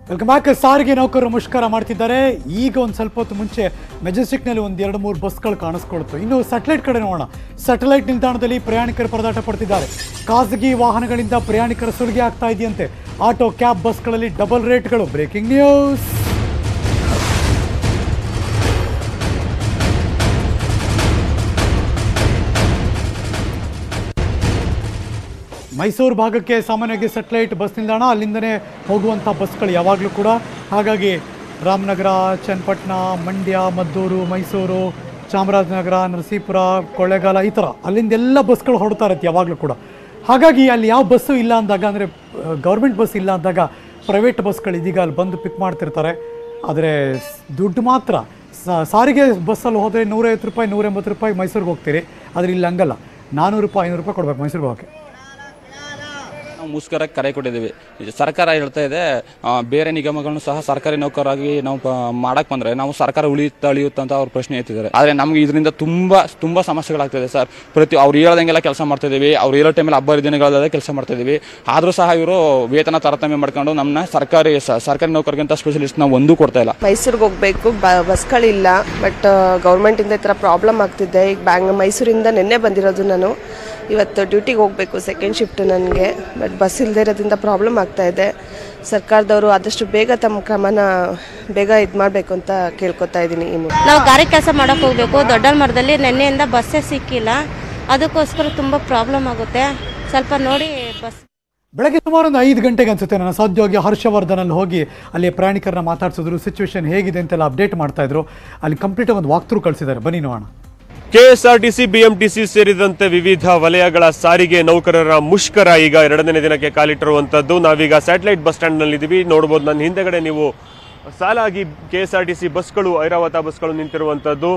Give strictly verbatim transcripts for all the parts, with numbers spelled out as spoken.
Welcome back. ಸಾರಿಗೆ ನೌಕರರು ಮುಷ್ಕರ ಮಾಡ್ತಿದ್ದಾರೆ. ಈಗ ಒಂದು ಸ್ವಲ್ಪ ಹೊತ್ತು ಮುಂಚೆ ಮೆಜೆಸ್ಟಿಕ್ನಲ್ಲಿ ಒಂದು ಎರಡು ಮೂರು ಬಸ್ಗಳು ಕಾಣಿಸ್ಕೊಳ್ತು. ಇನ್ನು ಸ್ಯಾಟಲೈಟ್ ಕಡೆ ನೋಡೋಣ. ಸ್ಯಾಟಲೈಟ್ ನಿಲ್ದಾಣದಲ್ಲಿ ಪ್ರಯಾಣಿಕರು ಪರದಾಟ ಪಡ್ತಿದ್ದಾರೆ. ಖಾಸಗಿ ವಾಹನಗಳಿಂದ ಪ್ರಯಾಣಿಕರ ಸುಲಿಗೆ ಆಗ್ತಾ ಇದೆಯಂತೆ. ಆಟೋ, ಕ್ಯಾಬ್, ಬಸ್ಗಳಲ್ಲಿ ಡಬಲ್ ರೇಟ್ಗಳು. Breaking news. ಮೈಸೂರು ಭಾಗಕ್ಕೆ ಸಾಮಾನ್ಯವಾಗಿ ಸ್ಯಾಟಲೈಟ್ ಬಸ್ ನಿಲ್ದಾಣ, ಅಲ್ಲಿಂದನೇ ಹೋಗುವಂಥ ಬಸ್ಗಳು ಯಾವಾಗಲೂ ಕೂಡ. ಹಾಗಾಗಿ ರಾಮನಗರ, ಚನ್ನಪಟ್ಟಣ, ಮಂಡ್ಯ, ಮದ್ದೂರು, ಮೈಸೂರು, ಚಾಮರಾಜನಗರ, ನರಸೀಪುರ, ಕೊಳ್ಳೇಗಾಲ, ಈ ಥರ ಅಲ್ಲಿಂದೆಲ್ಲ ಬಸ್ಗಳು ಹೊರಡ್ತಾ ಇರುತ್ತೆ ಯಾವಾಗಲೂ ಕೂಡ. ಹಾಗಾಗಿ ಅಲ್ಲಿ ಯಾವ ಬಸ್ಸು ಇಲ್ಲ ಅಂದಾಗ, ಅಂದರೆ ಗೌರ್ಮೆಂಟ್ ಬಸ್ ಇಲ್ಲ ಅಂದಾಗ ಪ್ರೈವೇಟ್ ಬಸ್ಗಳು ಇದೀಗ ಅಲ್ಲಿ ಬಂದು ಪಿಕ್ ಮಾಡ್ತಿರ್ತಾರೆ. ಆದರೆ ದುಡ್ಡು ಮಾತ್ರ ಸಾರಿಗೆ ಬಸ್ಸಲ್ಲಿ ಹೋದರೆ ನೂರೈವತ್ತು ರೂಪಾಯಿ ನೂರ ಎಂಬತ್ತು ರೂಪಾಯಿ ಮೈಸೂರಿಗೆ ಹೋಗ್ತೀರಿ. ಆದರೆ ಇಲ್ಲಿ ಹಂಗಲ್ಲ, ನಾನ್ನೂರು ರೂಪಾಯಿ ಐನೂರು ರೂಪಾಯಿ ಕೊಡಬೇಕು ಮೈಸೂರಿಗೆ ಹೋಗೋಕ್ಕೆ. ನಾವು ಮುಷ್ಕರಕ್ಕೆ ಕರೆ ಕೊಟ್ಟಿದ್ದೀವಿ. ಸರ್ಕಾರ ಹೇಳ್ತಾ ಇದೆ ಬೇರೆ ನಿಗಮಗಳನ್ನು ಸಹ ಸರ್ಕಾರಿ ನೌಕರಾಗಿ ನಾವು ಮಾಡಕ್ಕೆ ಬಂದರೆ ನಾವು ಸರ್ಕಾರ ಉಳಿಯುತ್ತಾ ಅಳಿಯುತ್ತಾ ಅಂತ ಅವ್ರು ಪ್ರಶ್ನೆ ಎತ್ತಿದ್ದಾರೆ. ಆದರೆ ನಮಗೆ ಇದರಿಂದ ತುಂಬ ತುಂಬ ಸಮಸ್ಯೆಗಳಾಗ್ತಿದೆ ಸರ್. ಪ್ರತಿ ಅವ್ರು ಹೇಳೋದಂಗೆಲ್ಲ ಕೆಲಸ ಮಾಡ್ತಾಯಿದ್ದೀವಿ. ಅವ್ರು ಹೇಳೋ ಟೈಮಲ್ಲಿ ಹಬ್ಬ ದಿನಗಳಲ್ಲದೆ ಕೆಲಸ ಮಾಡ್ತಾಯಿದ್ದೀವಿ. ಆದರೂ ಸಹ ಇವರು ವೇತನ ತಾರತಮ್ಯ ಮಾಡ್ಕೊಂಡು ನಮ್ಮನ್ನ ಸರ್ಕಾರಿ ಸರ್ಕಾರಿ ನೌಕರಿಗಿಂತ ಸ್ಪೆಷಲಿಸ್ಟ್ ನಾವು ಒಂದೂ ಕೊಡ್ತಾ ಇಲ್ಲ. ಮೈಸೂರಿಗೆ ಹೋಗಬೇಕು, ಬಸ್ಗಳಿಲ್ಲ. ಬಟ್ ಗೌರ್ಮೆಂಟಿಂದ ಈ ಥರ ಪ್ರಾಬ್ಲಮ್ ಆಗ್ತಿದೆ. ಈಗ ಬ್ಯಾಂಗ್ ಮೈಸೂರಿಂದ ನಿನ್ನೆ ಬಂದಿರೋದು. ನಾನು ಇವತ್ತು ಡ್ಯೂಟಿಗೆ ಹೋಗಬೇಕು, ಸೆಕೆಂಡ್ ಶಿಫ್ಟ್ ನನಗೆ. ಬಟ್ ಬಸ್ ಇಲ್ಲದೆ ಇರೋದ್ರಿಂದ ಪ್ರಾಬ್ಲಮ್ ಆಗ್ತಾ ಇದೆ. ಸರ್ಕಾರದವರು ಆದಷ್ಟು ಬೇಗ ತಮ್ಮ ಕ್ರಮನ ಬೇಗ ಇದು ಮಾಡಬೇಕು ಅಂತ ಕೇಳ್ಕೊತಾ ಇದ್ದೀನಿ. ಇನ್ನು ನಾವು ಗಾರೆ ಕೆಲಸ ಮಾಡೋಕೆ ಹೋಗಬೇಕು. ದೊಡ್ಡ ಮರದಲ್ಲಿ ನಿನ್ನೆಯಿಂದ ಬಸ್ಸೇ ಸಿಕ್ಕಿಲ್ಲ. ಅದಕ್ಕೋಸ್ಕರ ತುಂಬ ಪ್ರಾಬ್ಲಮ್ ಆಗುತ್ತೆ. ಸ್ವಲ್ಪ ನೋಡಿ ಬಸ್. ಬೆಳಗ್ಗೆ ಸುಮಾರು ಒಂದು ಐದು ಗಂಟೆಗೆ ಅನಿಸುತ್ತೆ ನನ್ನ ಸಹೋದ್ಯೋಗಿ ಹರ್ಷವರ್ಧನಲ್ಲಿ ಹೋಗಿ ಅಲ್ಲಿ ಪ್ರಯಾಣಿಕರನ್ನ ಮಾತಾಡ್ಸಿದ್ರು. ಸಿಚುವೇಶನ್ ಹೇಗಿದೆ ಅಂತೆಲ್ಲ ಅಪ್ಡೇಟ್ ಮಾಡ್ತಾ ಇದ್ರು. ಅಲ್ಲಿ ಕಂಪ್ಲೀಟಾಗಿ ಒಂದು ವಾಕ್ ಥ್ರೂ ಕಳಿಸಿದ್ದಾರೆ. ಬನ್ನಿ ನೋಡೋಣ. ಕೆಎಸ್ಆರ್ಟಿಸಿ, ಬಿಎಂಟಿಸಿ ಸೇರಿದಂತೆ ವಿವಿಧ ವಲಯಗಳ ಸಾರಿಗೆ ನೌಕರರ ಮುಷ್ಕರ ಈಗ ಎರಡನೇ ದಿನಕ್ಕೆ ಕಾಲಿಟ್ಟಿರುವಂತದ್ದು. ನಾವೀಗ ಸ್ಯಾಟಲೈಟ್ ಬಸ್ ಸ್ಟ್ಯಾಂಡ್ ನಲ್ಲಿ ಇದ್ದೀವಿ. ನೋಡಬಹುದು ನನ್ನ ಹಿಂದೆಗಡೆ ನೀವು ಸಾಲಾಗಿ ಕೆಎಸ್ಆರ್ಟಿಸಿ ಬಸ್ಗಳು, ಐರಾವತ ಬಸ್ಗಳು ನಿಂತಿರುವಂತದ್ದು.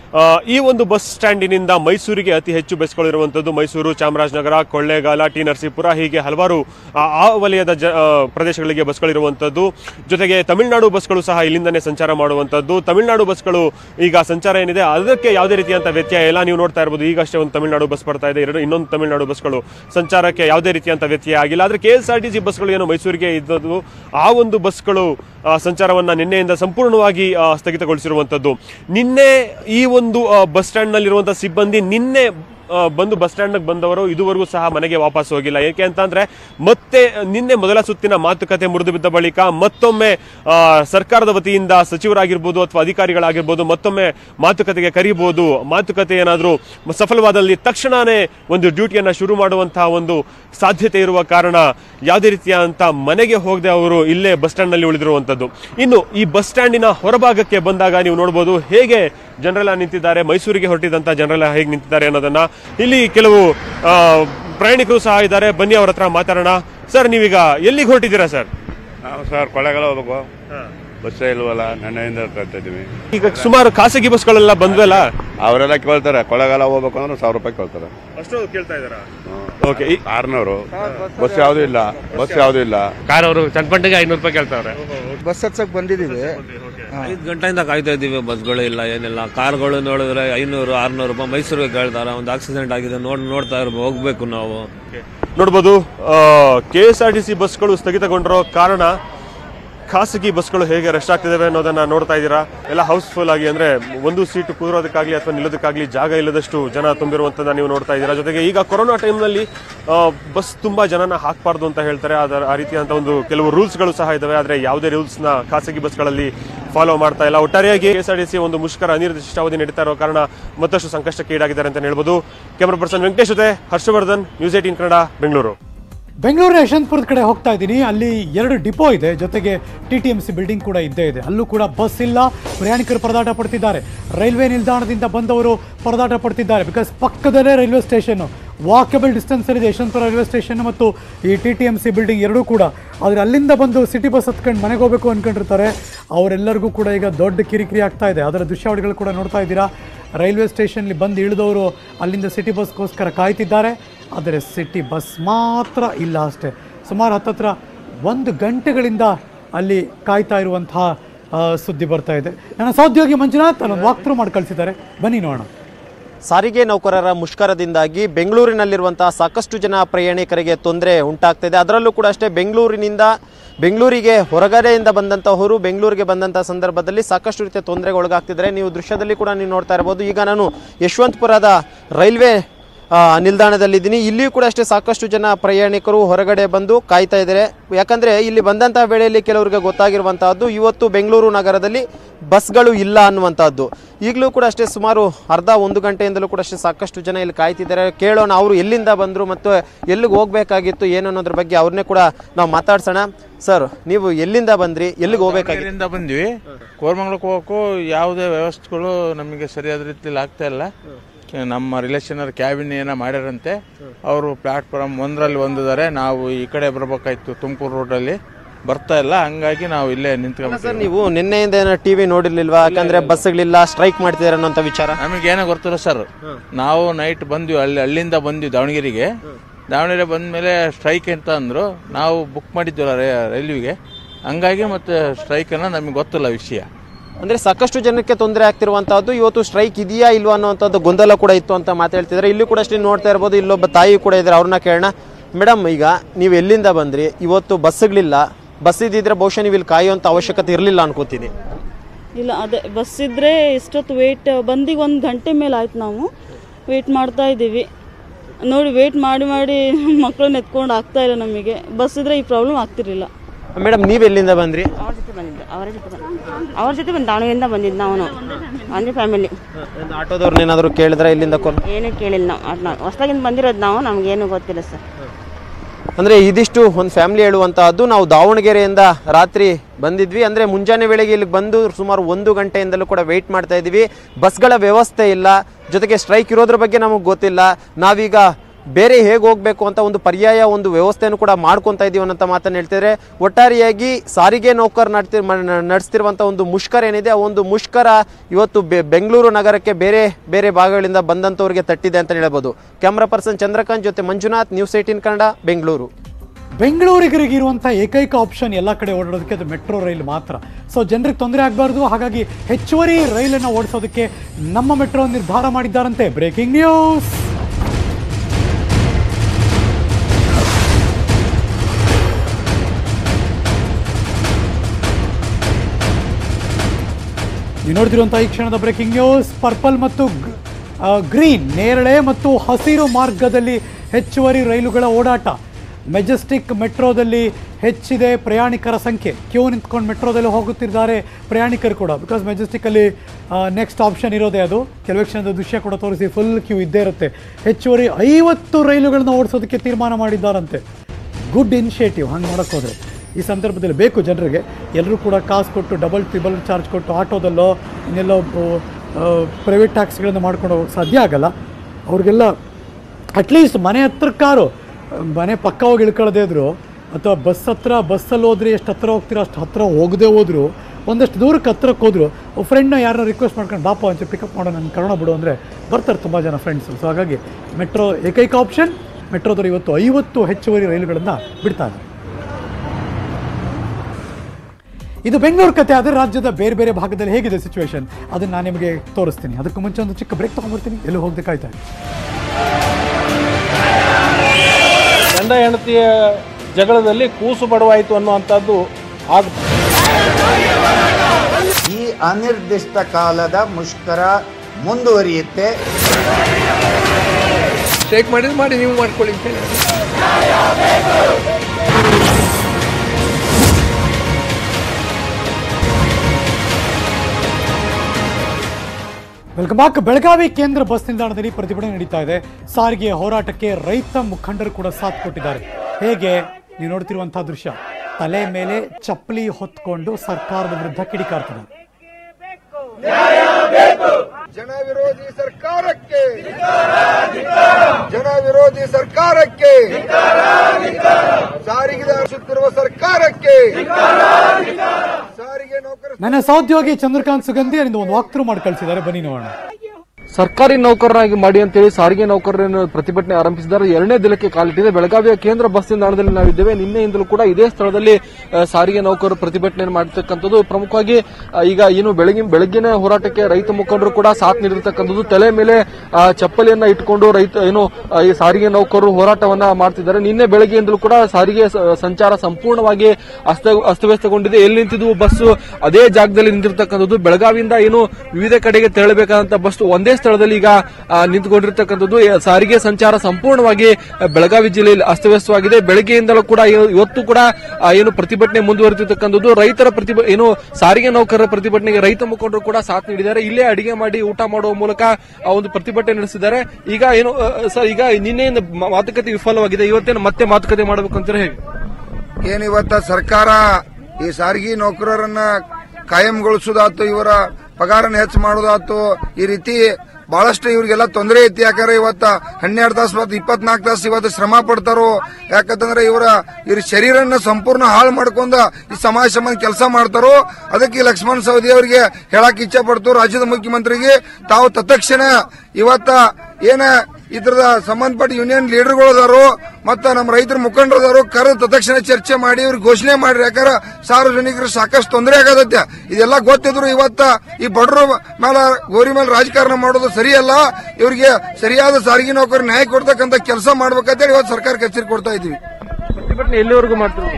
ಈ ಒಂದು ಬಸ್ ಸ್ಟ್ಯಾಂಡಿನಿಂದ ಮೈಸೂರಿಗೆ ಅತಿ ಹೆಚ್ಚು ಬಸ್ಗಳು ಇರುವಂತದ್ದು. ಮೈಸೂರು, ಚಾಮರಾಜನಗರ, ಕೊಳ್ಳೇಗಾಲ, ಟಿ ನರಸೀಪುರ, ಹೀಗೆ ಹಲವಾರು ಆ ವಲಯದ ಜ ಪ್ರದೇಶಗಳಿಗೆ ಬಸ್ಗಳಿರುವಂತದ್ದು. ಜೊತೆಗೆ ತಮಿಳುನಾಡು ಬಸ್ಗಳು ಸಹ ಇಲ್ಲಿಂದನೇ ಸಂಚಾರ ಮಾಡುವಂತದ್ದು. ತಮಿಳುನಾಡು ಬಸ್ಗಳು ಈಗ ಸಂಚಾರ ಏನಿದೆ ಅದಕ್ಕೆ ಯಾವುದೇ ರೀತಿಯಂತ ವ್ಯತ್ಯಯ ಇಲ್ಲ. ನೀವು ನೋಡ್ತಾ ಇರಬಹುದು, ಈಗಷ್ಟೇ ಒಂದು ತಮಿಳುನಾಡು ಬಸ್ ಬರ್ತಾ ಇದೆ. ಎರಡು ಇನ್ನೊಂದು ತಮಿಳುನಾಡು ಬಸ್ಗಳು ಸಂಚಾರಕ್ಕೆ ಯಾವುದೇ ರೀತಿಯಂತ ವ್ಯತ್ಯಯ ಆಗಿಲ್ಲ. ಆದರೆ ಕೆಎಸ್ಆರ್ಟಿಸಿ ಬಸ್ಗಳು ಏನು ಮೈಸೂರಿಗೆ ಇದ್ದದ್ದು, ಆ ಒಂದು ಬಸ್ಗಳು ಸಂಚಾರವನ್ನು ನಿನ್ನೆಯಿಂದ ಸಂಪೂರ್ಣವಾಗಿ ಸ್ಥಗಿತಗೊಳಿಸಿರುವಂತದ್ದು. ನಿನ್ನೆ ಈ ಒಂದು ಬಸ್ ಸ್ಟ್ಯಾಂಡ್ ನಲ್ಲಿರುವಂತಹ ಸಿಬ್ಬಂದಿ ನಿನ್ನೆ ಬಂದು ಬಸ್ ಸ್ಟ್ಯಾಂಡ್ ಬಂದವರು ಇದುವರೆಗೂ ಸಹ ಮನೆಗೆ ವಾಪಸ್ ಹೋಗಿಲ್ಲ. ಏಕೆ ಅಂತಂದ್ರೆ ಮತ್ತೆ ನಿನ್ನೆ ಮೊದಲ ಸುತ್ತಿನ ಮಾತುಕತೆ ಮುರಿದು ಬಿದ್ದ ಬಳಿಕ ಮತ್ತೊಮ್ಮೆ ಸರ್ಕಾರದ ವತಿಯಿಂದ ಸಚಿವರಾಗಿರ್ಬೋದು ಅಥವಾ ಅಧಿಕಾರಿಗಳಾಗಿರ್ಬೋದು ಮತ್ತೊಮ್ಮೆ ಮಾತುಕತೆಗೆ ಕರೀಬಹುದು. ಮಾತುಕತೆ ಏನಾದರೂ ಸಫಲವಾದಲ್ಲಿ ತಕ್ಷಣವೇ ಒಂದು ಡ್ಯೂಟಿಯನ್ನ ಶುರು ಮಾಡುವಂತಹ ಒಂದು ಸಾಧ್ಯತೆ ಇರುವ ಕಾರಣ ಯಾವುದೇ ರೀತಿಯಾದಂಥ ಮನೆಗೆ ಹೋಗದೆ ಅವರು ಇಲ್ಲೇ ಬಸ್ ಸ್ಟ್ಯಾಂಡ್ ನಲ್ಲಿ ಉಳಿದಿರುವಂತದ್ದು. ಇನ್ನು ಈ ಬಸ್ ಸ್ಟ್ಯಾಂಡಿನ ಹೊರಭಾಗಕ್ಕೆ ಬಂದಾಗ ನೀವು ನೋಡಬಹುದು ಹೇಗೆ ಜನರೆಲ್ಲ ನಿಂತಿದ್ದಾರೆ, ಮೈಸೂರಿಗೆ ಹೊರಟಿದಂತ ಜನರೆಲ್ಲ ಹೇಗೆ ನಿಂತಿದ್ದಾರೆ ಅನ್ನೋದನ್ನ. ಇಲ್ಲಿ ಕೆಲವು ಪ್ರಯಾಣಿಕರು ಸಹ ಇದ್ದಾರೆ. ಬನ್ನಿ ಅವ್ರ ಹತ್ರ ಮಾತಾಡೋಣ. ಸರ್, ನೀವೀಗ ಎಲ್ಲಿಗೆ ಹೊರಟಿದ್ದೀರಾ ಸರ್? ನಾವು ಸರ್ ಕೊಳ್ಳೇಗಾಲ ಹೋಗ್ಬೇಕು. ಬಸ್ಸೇ ಇಲ್ವಲ್ಲ, ನೆನ್ನೆಯಿಂದ ಕಳ್ತಾ ಇದ್ದೀವಿ. ಈಗ ಸುಮಾರು ಖಾಸಗಿ ಬಸ್ಗಳೆಲ್ಲ ಬಂದ್ವಲ್ಲ, ಅವರೆಲ್ಲ ಕೇಳ್ತಾರೆ ಕೊಳ್ಳೇಗಾಲ ಹೋಗ್ಬೇಕು ಅಂದ್ರೆ ಸಾವಿರ ರೂಪಾಯಿ ಕೇಳ್ತಾರೆ. ಅಷ್ಟು ಕೇಳ್ತಾ ಇದಾರ? ಓಕೆ, ಆರ್ನೂರು. ಬಸ್ ಯಾವ್ದು ಇಲ್ಲ, ಬಸ್ ಯಾವ್ದು ಇಲ್ಲ. ಕಾರ್ ಅವರು ಚನ್ನಪಟ್ಟಣಕ್ಕೆ ಐನೂರು ರೂಪಾಯಿ ಕೇಳ್ತಾವ್ರೆ. ಬಸ್ ಹಚ್ಚಕ್ ಬಂದಿದ್ದೀವಿ. ಐದು ಗಂಟೆಯಿಂದ ಕಾಯ್ತಾ ಇದ್ದೀವಿ. ಬಸ್ಗಳು ಇಲ್ಲ, ಏನಿಲ್ಲ. ಕಾರ್ಗಳು ನೋಡಿದ್ರೆ ಐನೂರು ಆರ್ನೂರು ರೂಪಾಯಿ ಮೈಸೂರಿಗೆ ಕೇಳ್ತಾರೆ. ಒಂದು ಆಕ್ಸಿಡೆಂಟ್ ಆಗಿದೆ, ನೋಡ್ ನೋಡ್ತಾ ಇರ್ಬೋದು. ಹೋಗ್ಬೇಕು ನಾವು. ನೋಡ್ಬೋದು ಕೆಎಸ್ಆರ್ಟಿಸಿ ಬಸ್ಗಳು ಸ್ಥಗಿತಗೊಂಡಿರೋ ಕಾರಣ ಖಾಸಗಿ ಬಸ್ಗಳು ಹೇಗೆ ರಶ್ ಆಗ್ತಿದ್ದಾವೆ ಅನ್ನೋದನ್ನ ನೋಡ್ತಾ ಇದ್ದೀರಾ. ಎಲ್ಲ ಹೌಸ್ಫುಲ್ ಆಗಿ, ಅಂದ್ರೆ ಒಂದು ಸೀಟ್ ಕೂರೋದಕ್ಕಾಗ್ಲಿ ಅಥವಾ ನಿಲ್ಲೋದಕ್ಕಾಗ್ಲಿ ಜಾಗ ಇಲ್ಲದಷ್ಟು ಜನ ತುಂಬಿರುವಂತದನ್ನ ನೀವು ನೋಡ್ತಾ ಇದ್ದೀರಾ. ಜೊತೆಗೆ ಈಗ ಕೊರೋನಾ ಟೈಮ್ನಲ್ಲಿ ಬಸ್ ತುಂಬಾ ಜನನ ಹಾಕಬಾರ್ದು ಅಂತ ಹೇಳ್ತಾರೆ. ಅದರ ಆ ರೀತಿಯಂತ ಒಂದು ಕೆಲವು ರೂಲ್ಸ್ಗಳು ಸಹ ಇದಾವೆ. ಆದರೆ ಯಾವುದೇ ರೂಲ್ಸ್ನ ಖಾಸಗಿ ಬಸ್ಗಳಲ್ಲಿ ಫಾಲೋ ಮಾಡ್ತಾ ಇಲ್ಲ. ಒಟ್ಟಾರೆಯಾಗಿ ಕೆಎಸ್ಆರ್ಟಿಸಿ ಒಂದು ಮುಷ್ಕರ ಅನಿರ್ದಿಷ್ಟಾವಧಿ ನಡೀತಾ ಇರೋ ಕಾರಣ ಮತ್ತಷ್ಟು ಸಂಕಷ್ಟಕ್ಕೆ ಈಡಾಗಿದ್ದಾರೆ ಅಂತ ಹೇಳ್ಬೋದು. ಕ್ಯಾಮರಾ ಪರ್ಸನ್ ವೆಂಕಟೇಶ್ ಜೊತೆ ಹರ್ಷವರ್ಧನ್, ನ್ಯೂಸ್ ಏಟೀನ್ ಕನ್ನಡ, ಬೆಂಗಳೂರು. ಬೆಂಗಳೂರಿನ ಯಶವಂತಪುರದ ಕಡೆ ಹೋಗ್ತಾ ಇದ್ದೀನಿ. ಅಲ್ಲಿ ಎರಡು ಡಿಪೋ ಇದೆ, ಜೊತೆಗೆ T T M C building ಕೂಡ ಇದ್ದೇ ಇದೆ. ಅಲ್ಲೂ ಕೂಡ ಬಸ್ ಇಲ್ಲ, ಪ್ರಯಾಣಿಕರು ಪರದಾಟ ಪಡ್ತಿದ್ದಾರೆ. ರೈಲ್ವೆ ನಿಲ್ದಾಣದಿಂದ ಬಂದವರು ಪರದಾಟ ಪಡ್ತಿದ್ದಾರೆ. ಬಿಕಾಸ್ ಪಕ್ಕದಲ್ಲೇ ರೈಲ್ವೆ ಸ್ಟೇಷನ್ನು, ವಾಕಬಲ್ ಡಿಸ್ಟೆನ್ಸ್ ಇದೆ ಯಶವಂತಪುರ ರೈಲ್ವೆ ಸ್ಟೇಷನ್ ಮತ್ತು ಈ T T M C building ಎರಡೂ ಕೂಡ. ಆದರೆ ಅಲ್ಲಿಂದ ಬಂದು ಸಿಟಿ ಬಸ್ ಹತ್ಕೊಂಡು ಮನೆಗೆ ಹೋಗಬೇಕು ಅಂದ್ಕೊಂಡಿರ್ತಾರೆ. ಅವರೆಲ್ಲರಿಗೂ ಕೂಡ ಈಗ ದೊಡ್ಡ ಕಿರಿಕಿರಿ ಆಗ್ತಾ ಇದೆ. ಅದರ ದೃಶ್ಯಾವಳಿಗಳು ಕೂಡ ನೋಡ್ತಾ ಇದ್ದೀರಾ. ರೈಲ್ವೆ ಸ್ಟೇಷನ್ಲಿ ಬಂದು ಇಳಿದವರು ಅಲ್ಲಿಂದ ಸಿಟಿ ಬಸ್ಗೋಸ್ಕರ ಕಾಯ್ತಿದ್ದಾರೆ. ಆದರೆ ಸಿಟಿ ಬಸ್ ಮಾತ್ರ ಇಲ್ಲ ಅಷ್ಟೇ. ಸುಮಾರು ಹತ್ತತ್ರ ಒಂದು ಗಂಟೆಗಳಿಂದ ಅಲ್ಲಿ ಕಾಯ್ತಾ ಇರುವಂತಹ ಸುದ್ದಿ ಬರ್ತಾ ಇದೆ. ನನ್ನ ಸಹೋದ್ಯೋಗಿ ಮಂಜುನಾಥ್ ಅಲ್ಲೊಂದು ವಾಕ್ ಥ್ರೂ ಮಾಡಿ ಕಳಿಸಿದ್ದಾರೆ. ಬನ್ನಿ ನೋಡೋಣ. ಸಾರಿಗೆ ನೌಕರರ ಮುಷ್ಕರದಿಂದಾಗಿ ಬೆಂಗಳೂರಿನಲ್ಲಿರುವಂತಹ ಸಾಕಷ್ಟು ಜನ ಪ್ರಯಾಣಿಕರಿಗೆ ತೊಂದರೆ ಉಂಟಾಗ್ತಿದೆ. ಅದರಲ್ಲೂ ಕೂಡ ಅಷ್ಟೇ ಬೆಂಗಳೂರಿನಿಂದ ಬೆಂಗಳೂರಿಗೆ ಹೊರಗಡೆಯಿಂದ ಬಂದಂತಹವರು ಬೆಂಗಳೂರಿಗೆ ಬಂದಂಥ ಸಂದರ್ಭದಲ್ಲಿ ಸಾಕಷ್ಟು ರೀತಿಯ ತೊಂದರೆಗೆ ಒಳಗಾಗ್ತಿದ್ದಾರೆ. ನೀವು ದೃಶ್ಯದಲ್ಲಿ ಕೂಡ ನೀವು ನೋಡ್ತಾ ಇರ್ಬೋದು. ಈಗ ನಾನು ಯಶವಂತಪುರದ ರೈಲ್ವೆ ನಿಲ್ದಾಣದಲ್ಲಿದ್ದೀನಿ. ಇಲ್ಲಿಯೂ ಕೂಡ ಅಷ್ಟೇ ಸಾಕಷ್ಟು ಜನ ಪ್ರಯಾಣಿಕರು ಹೊರಗಡೆ ಬಂದು ಕಾಯ್ತಾ ಇದ್ದಾರೆ. ಯಾಕಂದರೆ ಇಲ್ಲಿ ಬಂದಂಥ ವೇಳೆಯಲ್ಲಿ ಕೆಲವರಿಗೆ ಗೊತ್ತಾಗಿರುವಂತಹದ್ದು ಇವತ್ತು ಬೆಂಗಳೂರು ನಗರದಲ್ಲಿ ಬಸ್ಗಳು ಇಲ್ಲ ಅನ್ನುವಂಥದ್ದು. ಈಗಲೂ ಕೂಡ ಅಷ್ಟೇ ಸುಮಾರು ಅರ್ಧ ಒಂದು ಗಂಟೆಯಿಂದಲೂ ಕೂಡ ಅಷ್ಟೇ ಸಾಕಷ್ಟು ಜನ ಇಲ್ಲಿ ಕಾಯ್ತಿದ್ದಾರೆ. ಕೇಳೋಣ ಅವರು ಎಲ್ಲಿಂದ ಬಂದರು ಮತ್ತು ಎಲ್ಲಿಗೆ ಹೋಗಬೇಕಾಗಿತ್ತು ಏನು ಅನ್ನೋದ್ರ ಬಗ್ಗೆ ಅವ್ರನ್ನೇ ಕೂಡ ನಾವು ಮಾತಾಡ್ಸೋಣ. ಸರ್, ನೀವು ಎಲ್ಲಿಂದ ಬಂದ್ರಿ, ಎಲ್ಲಿಗೆ ಹೋಗ್ಬೇಕಾಗಿ? ಇಲ್ಲಿಂದ ಬಂದ್ವಿ. ಕೋರಮಂಗಲಕ್ಕೆ ಹೋಗೋಕ್ಕೂ ಯಾವುದೇ ವ್ಯವಸ್ಥೆಗಳು ನಮಗೆ ಸರಿಯಾದ ರೀತಿಯಲ್ಲಿ ಆಗ್ತಾ ಇಲ್ಲ. ನಮ್ಮ ರಿಲೇಷನರ್ ಕ್ಯಾಬಿನ್ ಏನೋ ಮಾಡ್ಯಾರಂತೆ, ಅವರು ಪ್ಲಾಟ್ಫಾರ್ಮ್ ಒಂದರಲ್ಲಿ ಒಂದಿದ್ದಾರೆ. ನಾವು ಈ ಕಡೆ ಬರ್ಬೇಕಾಯ್ತು, ತುಮಕೂರು ರೋಡಲ್ಲಿ ಬರ್ತಾ ಇಲ್ಲ, ಹಂಗಾಗಿ ನಾವು ಇಲ್ಲೇ ನಿಂತ್ಕೊಂಡು. ಸರ್, ನೀವು ನಿನ್ನೆಯಿಂದ ಏನೋ ಟಿವಿ ನೋಡಿರ್ಲಿಲ್ವಾ? ಯಾಕಂದ್ರೆ ಬಸ್ಗಳಿಲ್ಲ, ಸ್ಟ್ರೈಕ್ ಮಾಡ್ತಿದ್ದಾರೆ ಅನ್ನೋಂಥ ವಿಚಾರ ನಮಗೇನೋ ಗೊತ್ತಿಲ್ಲ ಸರ್. ನಾವು ನೈಟ್ ಬಂದ್ವಿ, ಅಲ್ಲಿ ಅಲ್ಲಿಂದ ಬಂದ್ವಿ ದಾವಣಗೆರೆಗೆ. ದಾವಣಗೆರೆ ಬಂದಮೇಲೆ ಸ್ಟ್ರೈಕ್ ಅಂತ ಅಂದರು. ನಾವು ಬುಕ್ ಮಾಡಿದ್ವಲ್ಲ ರೈಲ್ವೆಗೆ, ಹಂಗಾಗಿ ಮತ್ತೆ ಸ್ಟ್ರೈಕನ್ನು ನಮಗೆ ಗೊತ್ತಿಲ್ಲ ವಿಷಯ. ಅಂದರೆ ಸಾಕಷ್ಟು ಜನಕ್ಕೆ ತೊಂದರೆ ಆಗ್ತಿರುವಂತಹದ್ದು. ಇವತ್ತು ಸ್ಟ್ರೈಕ್ ಇದೆಯಾ ಇಲ್ವಾ ಅನ್ನೋಂಥದ್ದು ಗೊಂದಲ ಕೂಡ ಇತ್ತು ಅಂತ ಮಾತಾಡ್ತಿದ್ದಾರೆ. ಇಲ್ಲಿ ಕೂಡ ಅಷ್ಟೇ ನೋಡ್ತಾ ಇರ್ಬೋದು. ಇಲ್ಲೊಬ್ಬ ತಾಯಿ ಕೂಡ ಇದ್ದಾರೆ, ಅವ್ರನ್ನ ಕೇಳೋಣ. ಮೇಡಮ್, ಈಗ ನೀವು ಎಲ್ಲಿಂದ ಬಂದ್ರಿ? ಇವತ್ತು ಬಸ್ಗಳಿಲ್ಲ. ಬಸ್ ಇದ್ದಿದ್ರೆ ಬಹುಶಃ ನೀವು ಇಲ್ಲಿ ಕಾಯುವಂಥ ಅವಶ್ಯಕತೆ ಇರಲಿಲ್ಲ ಅನ್ಕೋತೀನಿ. ಇಲ್ಲ, ಅದೇ ಬಸ್ ಇದ್ದರೆ ಇಷ್ಟೊತ್ತು ವೇಟ್ ಬಂದಿಗೆ ಒಂದು ಗಂಟೆ ಮೇಲೆ ಆಯ್ತು. ನಾವು ವೇಟ್ ಮಾಡ್ತಾ ಇದ್ದೀವಿ. ನೋಡಿ, ವೇಟ್ ಮಾಡಿ ಮಾಡಿ ಮಕ್ಕಳನ್ನ ಎತ್ಕೊಂಡು ಆಗ್ತಾ ಇಲ್ಲ ನಮಗೆ. ಬಸ್ ಇದ್ರೆ ಈ ಪ್ರಾಬ್ಲಮ್ ಆಗ್ತಿರಲಿಲ್ಲ. ಮೇಡಮ್, ನೀವು ಎಲ್ಲಿಂದ ಬಂದ್ರಿ? ಅವ್ರ ಜೊತೆ ಬಂದಿದ್ದೆ ಅವರ ಜೊತೆ ಬಂದ ಅವ್ರ ಜೊತೆ ಬಂದು ದಾವಣಗೆರೆಯಿಂದ ಬಂದಿದ್ದು ನಾವು ಅಂದರೆ ಫ್ಯಾಮಿಲಿ. ಆಟೋದವ್ರನ್ನ ಏನಾದರೂ ಕೇಳಿದ್ರೆ ಇಲ್ಲಿಂದ ಕೊನ್ ಏನೂ ಕೇಳಿಲ್ಲ. ನಾವು ಹೊಸದಾಗಿಂದ ಬಂದಿರೋದು ನಾವು, ನಮಗೇನು ಗೊತ್ತಿಲ್ಲ ಸರ್. ಅಂದರೆ ಇದಿಷ್ಟು ಒಂದು ಫ್ಯಾಮಿಲಿ ಹೇಳುವಂತಹದ್ದು. ನಾವು ದಾವಣಗೆರೆಯಿಂದ ರಾತ್ರಿ ಬಂದಿದ್ವಿ. ಅಂದರೆ ಮುಂಜಾನೆ ವೇಳೆಗೆ ಇಲ್ಲಿಗೆ ಬಂದು ಸುಮಾರು ಒಂದು ಗಂಟೆಯಿಂದಲೂ ಕೂಡ ವೆಯ್ಟ್ ಮಾಡ್ತಾ ಇದ್ದೀವಿ. ಬಸ್ಗಳ ವ್ಯವಸ್ಥೆ ಇಲ್ಲ, ಜೊತೆಗೆ ಸ್ಟ್ರೈಕ್ ಇರೋದ್ರ ಬಗ್ಗೆ ನಮಗೆ ಗೊತ್ತಿಲ್ಲ. ನಾವೀಗ ಬೇರೆ ಹೇಗೆ ಹೋಗಬೇಕು ಅಂತ ಒಂದು ಪರ್ಯಾಯ ಒಂದು ವ್ಯವಸ್ಥೆಯನ್ನು ಕೂಡ ಮಾಡ್ಕೊತಾ ಇದೀವಿ ಅನ್ನೋ ಮಾತನ್ನು ಹೇಳ್ತಿದ್ರೆ. ಒಟ್ಟಾರೆಯಾಗಿ ಸಾರಿಗೆ ನೌಕರ ನಡ್ತಿ ನಡೆಸ್ತಿರುವಂಥ ಒಂದು ಮುಷ್ಕರ ಏನಿದೆ, ಆ ಒಂದು ಮುಷ್ಕರ ಇವತ್ತು ಬೆಂಗಳೂರು ನಗರಕ್ಕೆ ಬೇರೆ ಬೇರೆ ಭಾಗಗಳಿಂದ ಬಂದಂಥವ್ರಿಗೆ ತಟ್ಟಿದೆ ಅಂತ ಹೇಳ್ಬೋದು. ಕ್ಯಾಮ್ರಾ ಪರ್ಸನ್ ಚಂದ್ರಕಾಂತ್ ಜೊತೆ ಮಂಜುನಾಥ್, ನ್ಯೂಸ್ ಏಟೀನ್ ಕನ್ನಡ, ಬೆಂಗಳೂರು. ಬೆಂಗಳೂರಿಗರಿಗೆ ಇರುವಂಥ ಏಕೈಕ ಆಪ್ಷನ್ ಎಲ್ಲ ಕಡೆ ಓಡಾಡೋದಕ್ಕೆ ಅದು ಮೆಟ್ರೋ ರೈಲು ಮಾತ್ರ. ಸೊ ಜನರಿಗೆ ತೊಂದರೆ ಆಗಬಾರ್ದು, ಹಾಗಾಗಿ ಹೆಚ್ಚುವರಿ ರೈಲನ್ನು ಓಡಿಸೋದಕ್ಕೆ ನಮ್ಮ ಮೆಟ್ರೋ ನಿರ್ಧಾರ ಮಾಡಿದ್ದಾರಂತೆ. Breaking news. ನೀವು ನೋಡ್ತಿರುವಂಥ ಈ ಕ್ಷಣದ ಬ್ರೇಕಿಂಗ್ ನ್ಯೂಸ್. ಪರ್ಪಲ್ ಮತ್ತು ಗ್ರೀನ್, ನೇರಳೆ ಮತ್ತು ಹಸಿರು ಮಾರ್ಗದಲ್ಲಿ ಹೆಚ್ಚುವರಿ ರೈಲುಗಳ ಓಡಾಟ. ಮೆಜೆಸ್ಟಿಕ್ ಮೆಟ್ರೋದಲ್ಲಿ ಹೆಚ್ಚಿದೆ ಪ್ರಯಾಣಿಕರ ಸಂಖ್ಯೆ. ಕ್ಯೂ ನಿಂತ್ಕೊಂಡು ಮೆಟ್ರೋದಲ್ಲಿ ಹೋಗುತ್ತಿದ್ದಾರೆ ಪ್ರಯಾಣಿಕರು ಕೂಡ. ಬಿಕಾಸ್ ಮೆಜೆಸ್ಟಿಕ್ಕಲ್ಲಿ ನೆಕ್ಸ್ಟ್ ಆಪ್ಷನ್ ಇರೋದೇ ಅದು. ಕೆಲವೇ ಕ್ಷಣದ ದೃಶ್ಯ ಕೂಡ ತೋರಿಸಿ, ಫುಲ್ ಕ್ಯೂ ಇದ್ದೇ ಇರುತ್ತೆ. ಹೆಚ್ಚುವರಿ ಐವತ್ತು ರೈಲುಗಳನ್ನ ಓಡಿಸೋದಕ್ಕೆ ತೀರ್ಮಾನ ಮಾಡಿದ್ದಾರಂತೆ. Good initiative. ಹಂಗೆ ಮಾಡೋಕ್ಕೆ ಹೋದರೆ ಈ ಸಂದರ್ಭದಲ್ಲಿ ಬೇಕು ಜನರಿಗೆ. ಎಲ್ಲರೂ ಕೂಡ ಕಾಸು ಕೊಟ್ಟು ಡಬಲ್ ಟ್ರಿಬಲ್ ಚಾರ್ಜ್ ಕೊಟ್ಟು ಆಟೋದಲ್ಲೋ ಇನ್ನೆಲ್ಲೋ ಪ್ರೈವೇಟ್ ಟ್ಯಾಕ್ಸಿಗಳನ್ನು ಮಾಡ್ಕೊಂಡು ಹೋಗೋಕ್ಕೆ ಸಾಧ್ಯ ಆಗಲ್ಲ. ಅವ್ರಿಗೆಲ್ಲ ಅಟ್ಲೀಸ್ಟ್ ಮನೆ ಹತ್ರ ಕಾರು, ಮನೆ ಪಕ್ಕ ಹೋಗಿ ಇಳ್ಕೊಳ್ಳೋದೇ ಇದ್ರು, ಅಥವಾ ಬಸ್ ಹತ್ರ ಬಸ್ಸಲ್ಲಿ ಹೋದ್ರೆ ಎಷ್ಟು ಹತ್ರ ಹೋಗ್ತೀರೋ ಅಷ್ಟು ಹತ್ರ ಹೋಗದೆ ಹೋದ್ರು, ಒಂದಷ್ಟು ದೂರಕ್ಕೆ ಹತ್ರಕ್ಕೆ ಹೋದ್ರು ಫ್ರೆಂಡ್ನ ಯಾರನ್ನ ರಿಕ್ವೆಸ್ಟ್ ಮಾಡ್ಕೊಂಡು ಬಾಪ ಒಂಚೂರು ಪಿಕಪ್ ಮಾಡೋ ನನ್ನ ಕರೋಣ ಬಿಡು ಅಂದರೆ ಬರ್ತಾರೆ ತುಂಬ ಜನ ಫ್ರೆಂಡ್ಸು. ಸೊ ಹಾಗಾಗಿ ಮೆಟ್ರೋ ಏಕೈಕ ಆಪ್ಷನ್. ಮೆಟ್ರೋದವರು ಇವತ್ತು ಐವತ್ತು ಹೆಚ್ಚುವರಿ ರೈಲುಗಳನ್ನು ಬಿಡ್ತಾರೆ. ಇದು ಬೆಂಗಳೂರು ಕತೆ. ಆದರೆ ರಾಜ್ಯದ ಬೇರೆ ಬೇರೆ ಭಾಗದಲ್ಲಿ ಹೇಗಿದೆ ಸಿಚುವೇಶನ್ ಅದನ್ನು ನಾನು ನಿಮಗೆ ತೋರಿಸ್ತೀನಿ. ಅದಕ್ಕೂ ಮುಂಚೆ ಒಂದು ಚಿಕ್ಕ ಬ್ರೇಕ್ ತೊಗೊಂಡ್ಬರ್ತೀನಿ. ಎಲ್ಲೂ ಹೋಗದೆ ಕಾಯ್ತಾ ಇದೆ. ಗಂಡ ಹೆಂಡತಿಯ ಜಗಳದಲ್ಲಿ ಕೂಸು ಬಡವಾಯಿತು ಅನ್ನುವಂಥದ್ದು ಆಗುತ್ತೆ. ಈ ಅನಿರ್ದಿಷ್ಟ ಕಾಲದ ಮುಷ್ಕರ ಮುಂದುವರಿಯುತ್ತೆ. ಸ್ಟ್ರೈಕ್ ಮಾಡಿದ್ರೆ ಮಾಡಿ, ನೀವು ಮಾಡ್ಕೊಳ್ಳಿ. Welcome back. ಬೆಳಗಾವಿ ಕೇಂದ್ರ ಬಸ್ ನಿಲ್ದಾಣದಲ್ಲಿ ಪ್ರತಿಭಟನೆ ನಡೀತಾ ಇದೆ. ಸಾರಿಗೆ ಹೋರಾಟಕ್ಕೆ ರೈತ ಮುಖಂಡರು ಕೂಡ ಸಾಥ್ ಕೊಟ್ಟಿದ್ದಾರೆ. ಹೇಗೆ ನೀವು ನೋಡ್ತಿರುವಂತಹ ದೃಶ್ಯ, ತಲೆ ಮೇಲೆ ಚಪ್ಪಲಿ ಹೊತ್ಕೊಂಡು ಸರ್ಕಾರದ ವಿರುದ್ಧ ಕಿಡಿಕಾರ್ತಿದ್ದಾರೆ. ಜನ ವಿರೋಧಿ ಸರ್ಕಾರಕ್ಕೆ, ಜನ ವಿರೋಧಿ ಸರ್ಕಾರಕ್ಕೆ, ಸಾರಿಗೆ ನಡೆಸುತ್ತಿರುವ ಸರ್ಕಾರಕ್ಕೆ, ಸಾರಿಗೆ ನೌಕರ. ನನ್ನ ಸಹೋದ್ಯೋಗಿ ಚಂದ್ರಕಾಂತ್ ಸುಗಂಧಿ ಅಲ್ಲಿಂದ ಒಂದು ವಾಕ್ ಥ್ರೂ ಮಾಡಿ ಕಳಿಸಿದ್ದಾರೆ. ಬನ್ನಿ ನೋಡೋಣ. ಸರ್ಕಾರಿ ನೌಕರರಾಗಿ ಮಾಡಿ ಅಂತೇಳಿ ಸಾರಿಗೆ ನೌಕರರನ್ನು ಪ್ರತಿಭಟನೆ ಆರಂಭಿಸಿದ್ದಾರೆ. ಎರಡನೇ ದಿನಕ್ಕೆ ಕಾಲಿಟ್ಟಿದೆ. ಬೆಳಗಾವಿಯ ಕೇಂದ್ರ ಬಸ್ ನಿಲ್ದಾಣದಲ್ಲಿ ನಾವಿದ್ದೇವೆ. ನಿನ್ನೆಯಿಂದಲೂ ಕೂಡ ಇದೇ ಸ್ಥಳದಲ್ಲಿ ಸಾರಿಗೆ ನೌಕರರು ಪ್ರತಿಭಟನೆಯನ್ನು ಮಾಡಿರ್ತಕ್ಕಂಥದ್ದು. ಪ್ರಮುಖವಾಗಿ ಈಗ ಏನು ಬೆಳಗಿನ ಬೆಳಗ್ಗಿನ ಹೋರಾಟಕ್ಕೆ ರೈತ ಮುಖಂಡರು ಕೂಡ ಸಾಥ್ ನೀಡಿರ್ತಕ್ಕಂಥದ್ದು. ತಲೆ ಮೇಲೆ ಚಪ್ಪಲಿಯನ್ನ ಇಟ್ಕೊಂಡು ರೈತ ಏನು ಈ ಸಾರಿಗೆ ನೌಕರರು ಹೋರಾಟವನ್ನ ಮಾಡ್ತಿದ್ದಾರೆ. ನಿನ್ನೆ ಬೆಳಗ್ಗೆಯಿಂದಲೂ ಕೂಡ ಸಾರಿಗೆ ಸಂಚಾರ ಸಂಪೂರ್ಣವಾಗಿ ಅಸ್ತ ಅಸ್ತವ್ಯಸ್ತಗೊಂಡಿದೆ. ಎಲ್ಲಿ ನಿಂತಿದ್ವು ಬಸ್ ಅದೇ ಜಾಗದಲ್ಲಿ ನಿಂತಿರ್ತಕ್ಕಂಥದ್ದು. ಬೆಳಗಾವಿಯಿಂದ ಏನು ವಿವಿಧ ಕಡೆಗೆ ತೆರಳಬೇಕಾದಂತಹ ಬಸ್ ಒಂದೇ ಸ್ಥಳದಲ್ಲಿ ಈಗ ನಿಂತುಕೊಂಡಿರ್ತಕ್ಕಂಥದ್ದು. ಸಾರಿಗೆ ಸಂಚಾರ ಸಂಪೂರ್ಣವಾಗಿ ಬೆಳಗಾವಿ ಜಿಲ್ಲೆಯಲ್ಲಿ ಅಸ್ತವ್ಯಸ್ತವಾಗಿದೆ. ಬೆಳಗ್ಗೆಯಿಂದಲೂ ಕೂಡ ಇವತ್ತು ಕೂಡ ಏನು ಪ್ರತಿಭಟನೆ ಮುಂದುವರೆದಿರ್ತಕ್ಕಂಥದ್ದು. ರೈತರ ಪ್ರತಿಭ ಏನು ಸಾರಿಗೆ ನೌಕರರ ಪ್ರತಿಭಟನೆಗೆ ರೈತ ಮುಖಂಡರು ಕೂಡ ಸಾಥ್ ನೀಡಿದ್ದಾರೆ. ಇಲ್ಲೇ ಅಡಿಗೆ ಮಾಡಿ ಊಟ ಮಾಡುವ ಮೂಲಕ ಒಂದು ಪ್ರತಿಭಟನೆ ನಡೆಸಿದ್ದಾರೆ. ಈಗ ಏನು ಸರ್, ಈಗ ನಿನ್ನೆಯಿಂದ ಮಾತುಕತೆ ವಿಫಲವಾಗಿದೆ. ಇವತ್ತೇನು ಮತ್ತೆ ಮಾತುಕತೆ ಮಾಡಬೇಕು ಅಂತ ಹೇಳಿ ಏನಿವತ್ತ ಸರ್ಕಾರ ಈ ಸಾರಿಗೆ ನೌಕರರನ್ನ ಕಾಯಂಗೊಳಿಸೋದಾತು, ಇವರ ಪಗಾರನ ಹೆಚ್ಚು ಮಾಡೋದಾತು, ಈ ರೀತಿ ಬಹಳಷ್ಟು ಇವ್ರಿಗೆಲ್ಲ ತೊಂದರೆ ಐತಿ. ಯಾಕಂದ್ರೆ ಇವತ್ತ ಹನ್ನೆರಡು ತಾಸು ಮತ್ತು ಇಪ್ಪತ್ನಾಲ್ಕು ತಾಸು ಇವತ್ತು ಶ್ರಮ ಪಡ್ತಾರೋ. ಯಾಕಂತಂದ್ರೆ ಇವರ ಇವ್ರ ಶರೀರನ ಸಂಪೂರ್ಣ ಹಾಳು ಮಾಡ್ಕೊಂಡ ಈ ಸಮಾಜ ಸಂಬಂಧ ಕೆಲಸ ಮಾಡ್ತಾರೋ. ಅದಕ್ಕೆ ಲಕ್ಷ್ಮಣ್ ಸವದಿ ಅವರಿಗೆ ಹೇಳಕ್ ಇಚ್ಛೆ ಪಡ್ತು, ರಾಜ್ಯದ ಮುಖ್ಯಮಂತ್ರಿಗೆ ತಾವು ತತ್ಕ್ಷಣ ಇವತ್ತ ಏನ ಇದ್ರದ ಸಂಬಂಧಪಟ್ಟ ಯೂನಿಯನ್ ಲೀಡರ್ಗಳು ಅದಾರು ಮತ್ತ ನಮ್ಮ ರೈತರ ಮುಖಂಡರದಾರು ಕರೆದು ತತ್ಕ್ಷಣ ಚರ್ಚೆ ಮಾಡಿ ಇವ್ರಿಗೆ ಘೋಷಣೆ ಮಾಡ್ರಿ. ಯಾಕಂದ್ರೆ ಸಾರ್ವಜನಿಕರು ಸಾಕಷ್ಟು ತೊಂದರೆ ಆಗತ್ತೆ. ಇದೆಲ್ಲ ಗೊತ್ತಿದ್ರು ಇವತ್ತ ಈ ಬಡವರು ಮೇಲೆ ಗೋರಿ ಮೇಲೆ ರಾಜಕಾರಣ ಮಾಡೋದು ಸರಿಯಲ್ಲ. ಇವರಿಗೆ ಸರಿಯಾದ ಸಾರಿಗೆ ನೌಕರಿ ನ್ಯಾಯ ಕೊಡ್ತಕ್ಕಂಥ ಕೆಲಸ ಮಾಡ್ಬೇಕಂತೇಳಿ ಇವತ್ತು ಸರ್ಕಾರ ಕಚೇರಿ ಕೊಡ್ತಾ ಇದೀವಿ. ಪ್ರತಿಭಟನೆ ಎಲ್ಲಿವರೆಗೂ ಮಾಡ್ತೀವಿ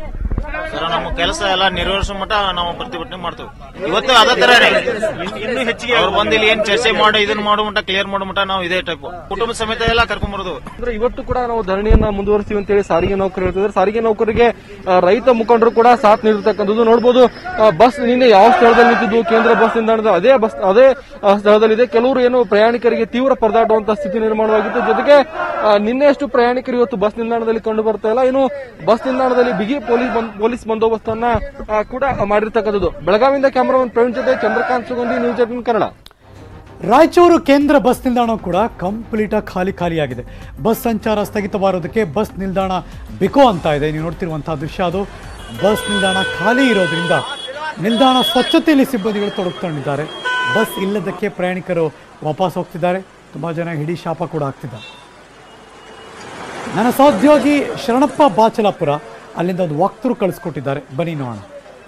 ಸರ್? ನಮ್ಮ ಕೆಲಸ ಎಲ್ಲ ನೆರವೇರಿಸೋ ಮಟ್ಟ ನಾವು ಪ್ರತಿಭಟನೆ ಮಾಡ್ತೇವೆ. ಇವತ್ತು ಅದೇ ತರ ಇನ್ನೂ ಹೆಚ್ಚಿಗೆ ಅವ್ರು ಬಂದು ಇಲ್ಲಿ ಏನ್ ಚರ್ಚೆ ಮಾಡಿ ಇದನ್ನ ಮಾಡೋ ಮಟ್ಟ ಕ್ಲಿಯರ್ ಮಾಡೋ ಮಟ್ಟ ನಾವು ಇದೇ ಟೈಪ್ ಕುಟುಂಬ ಸಮೇತ ಎಲ್ಲ ಕರ್ಕೊಂಡ್ ಬರೋದು. ಅಂದ್ರೆ ಇವತ್ತು ಕೂಡ ನಾವು ಧರಣಿಯನ್ನ ಮುಂದುವರಿಸ್ತೀವಿ ಅಂತ ಹೇಳಿ ಸಾರಿಗೆ ನೌಕರರು ಹೇಳ್ತಿದ್ದಾರೆ. ಸಾರಿಗೆ ನೌಕರಿಗೆ ರೈತ ಮುಖಂಡರು ಕೂಡ ಸಾಥ್ ನೀಡಿರ್ತಕ್ಕಂಥದ್ದು ನೋಡಬಹುದು. ಬಸ್ ನಿನ್ನೆ ಯಾವ ಸ್ಥಳದಲ್ಲಿ ನಿಂತಿದ್ದು ಕೇಂದ್ರ ಬಸ್ ನಿಲ್ದಾಣದ ಅದೇ ಬಸ್ ಅದೇ ಸ್ಥಳದಲ್ಲಿದೆ. ಕೆಲವರು ಏನು ಪ್ರಯಾಣಿಕರಿಗೆ ತೀವ್ರ ಪರದಾಡುವಂತಹ ಸ್ಥಿತಿ ನಿರ್ಮಾಣವಾಗಿತ್ತು. ಜೊತೆಗೆ ನಿನ್ನೆಷ್ಟು ಪ್ರಯಾಣಿಕರು ಇವತ್ತು ಬಸ್ ನಿಲ್ದಾಣದಲ್ಲಿ ಕಂಡು ಬರ್ತಾ ಇಲ್ಲ. ಇನ್ನು ಬಸ್ ನಿಲ್ದಾಣದಲ್ಲಿ ಬಿಗಿ ಪೊಲೀಸ್ ಪೊಲೀಸ್ ಬಂದೋಬಸ್ತನ್ನ ಕೂಡ ಮಾಡಿರ್ತಕ್ಕಂಥದ್ದು. ಬೆಳಗಾವಿಯಿಂದ ಕ್ಯಾಮರಾಮನ್ ಪ್ರವೀಣ್ ಜೊತೆ ಚಂದ್ರಕಾಂತ್ ಸುಗಂಧಿ, ನ್ಯೂಸ್ ಏಟೀನ್ ಕನ್ನಡ. ರಾಯಚೂರು ಕೇಂದ್ರ ಬಸ್ ನಿಲ್ದಾಣ ಕೂಡ ಕಂಪ್ಲೀಟ್ ಆಗಿ ಖಾಲಿ ಖಾಲಿಯಾಗಿದೆ. ಬಸ್ ಸಂಚಾರ ಸ್ಥಗಿತವಾರೋದಕ್ಕೆ ಬಸ್ ನಿಲ್ದಾಣ ಬಿಕೋ ಅಂತ ಇದೆ. ನೀವು ನೋಡ್ತಿರುವಂತಹ ದೃಶ್ಯ ಅದು. ಬಸ್ ನಿಲ್ದಾಣ ಖಾಲಿ ಇರೋದ್ರಿಂದ ನಿಲ್ದಾಣ ಸ್ವಚ್ಛತೆಯಲ್ಲಿ ಸಿಬ್ಬಂದಿಗಳು ತೊಡಗಿಕೊಂಡಿದ್ದಾರೆ. ಬಸ್ ಇಲ್ಲದಕ್ಕೆ ಪ್ರಯಾಣಿಕರು ವಾಪಸ್ ಹೋಗ್ತಿದ್ದಾರೆ. ತುಂಬಾ ಜನ ಹಿಡಿ ಶಾಪ ಕೂಡ ಆಗ್ತಿದ್ದಾರೆ. ನನ್ನ ಸಹೋದ್ಯೋಗಿ ಶರಣಪ್ಪ ಬಾಚಲಾಪುರ ಅಲ್ಲಿಂದ ಒಂದು ವಾಕ್ತರು ಕಳಿಸ್ಕೊಟ್ಟಿದ್ದಾರೆ. ಬನ್ನಿ ನೋಡೋಣ.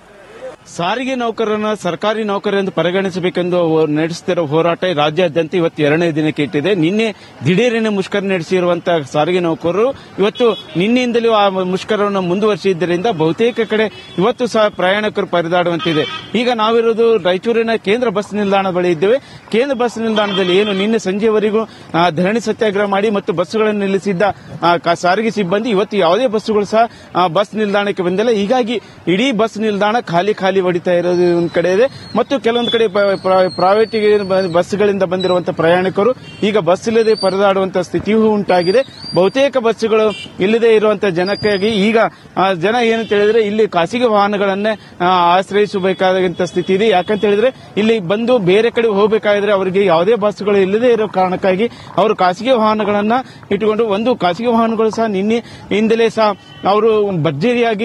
ಸಾರಿಗೆ ನೌಕರರನ್ನ ಸರ್ಕಾರಿ ನೌಕರರೆಂದು ಪರಿಗಣಿಸಬೇಕೆಂದು ನಡೆಸುತ್ತಿರುವ ಹೋರಾಟ ರಾಜ್ಯಾದ್ಯಂತ ಇವತ್ತು ಎರಡನೇ ದಿನಕ್ಕೆ ಇಟ್ಟಿದೆ. ನಿನ್ನೆ ದಿಢೀರನೆ ಮುಷ್ಕರ ನಡೆಸಿರುವಂತಹ ಸಾರಿಗೆ ನೌಕರರು ಇವತ್ತು ನಿನ್ನೆಯಿಂದಲೂ ಆ ಮುಷ್ಕರವನ್ನು ಮುಂದುವರಿಸಿದ್ದರಿಂದ ಬಹುತೇಕ ಕಡೆ ಇವತ್ತು ಸಹ ಪ್ರಯಾಣಿಕರು ಪರದಾಡುವಂತಿದೆ. ಈಗ ನಾವಿರೋದು ರಾಯಚೂರಿನ ಕೇಂದ್ರ ಬಸ್ ನಿಲ್ದಾಣ ಬಳಿ ಇದ್ದೇವೆ. ಕೇಂದ್ರ ಬಸ್ ನಿಲ್ದಾಣದಲ್ಲಿ ಏನು ನಿನ್ನೆ ಸಂಜೆವರೆಗೂ ಧರಣಿ ಸತ್ಯಾಗ್ರಹ ಮಾಡಿ ಮತ್ತು ಬಸ್ಸುಗಳನ್ನು ನಿಲ್ಲಿಸಿದ್ದ ಸಾರಿಗೆ ಸಿಬ್ಬಂದಿ ಇವತ್ತು ಯಾವುದೇ ಬಸ್ಸುಗಳು ಸಹ ಬಸ್ ನಿಲ್ದಾಣಕ್ಕೆ ಬಂದಿಲ್ಲ. ಹೀಗಾಗಿ ಇಡೀ ಬಸ್ ನಿಲ್ದಾಣ ಖಾಲಿ ಖಾಲಿ ಹೊಡಿತಾ ಇರೋದು ಒಂದು ಕಡೆ ಇದೆ. ಮತ್ತು ಕೆಲವೊಂದು ಕಡೆ ಪ್ರೈವೇಟ್ ಬಸ್ಗಳಿಂದ ಬಂದಿರುವಂತಹ ಪ್ರಯಾಣಿಕರು ಈಗ ಬಸ್ ಇಲ್ಲದೆ ಪರದಾಡುವಂತಹ ಸ್ಥಿತಿಯೂ ಉಂಟಾಗಿದೆ. ಬಹುತೇಕ ಬಸ್ಸುಗಳು ಇಲ್ಲದೆ ಇರುವಂತಹ ಜನಕ್ಕಾಗಿ ಈಗ ಜನ ಏನಂತ ಹೇಳಿದ್ರೆ ಇಲ್ಲಿ ಖಾಸಗಿ ವಾಹನಗಳನ್ನೇ ಆಶ್ರಯಿಸಬೇಕಾದಂತಹ ಸ್ಥಿತಿ ಇದೆ. ಯಾಕಂತ ಹೇಳಿದ್ರೆ ಇಲ್ಲಿ ಬಂದು ಬೇರೆ ಕಡೆ ಹೋಗಬೇಕಾದ್ರೆ ಅವರಿಗೆ ಯಾವುದೇ ಬಸ್ಗಳು ಇಲ್ಲದೆ ಇರೋ ಕಾರಣಕ್ಕಾಗಿ ಅವರು ಖಾಸಗಿ ವಾಹನಗಳನ್ನ ಇಟ್ಟುಕೊಂಡು ಒಂದು ಖಾಸಗಿ ವಾಹನಗಳು ಸಹ ನಿನ್ನೆ ಹಿಂದಲೇ ಸಹ ಅವರು ಭರ್ಜರಿಯಾಗಿ